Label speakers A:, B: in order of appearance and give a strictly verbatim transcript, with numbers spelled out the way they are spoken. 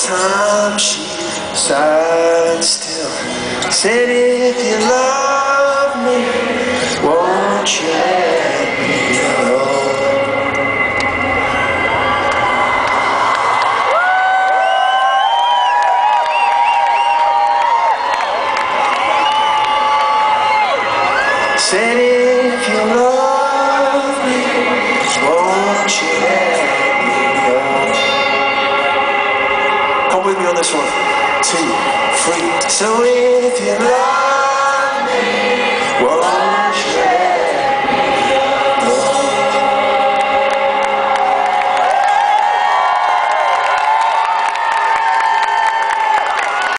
A: time she sat still, said, if you love me, won't you let me know? Said, if you love me, won't you let me know? Come with me on this one. Two, three. So if you love me, won't